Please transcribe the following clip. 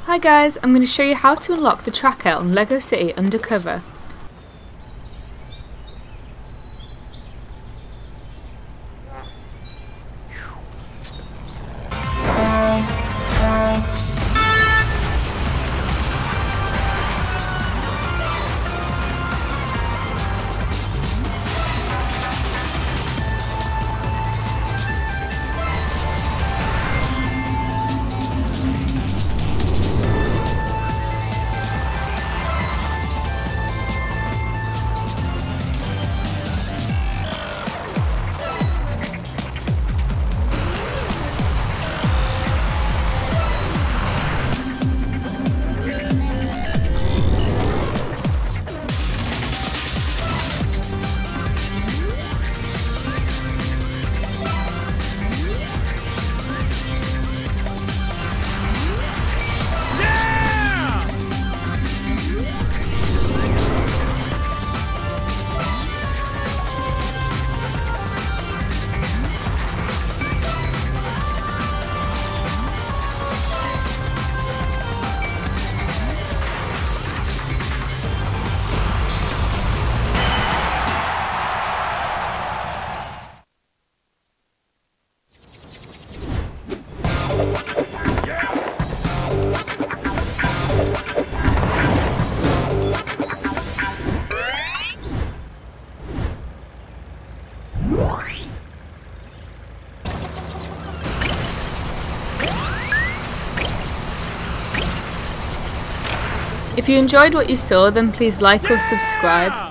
Hi guys, I'm going to show you how to unlock the tracker on LEGO City Undercover. If you enjoyed what you saw, then please like or subscribe.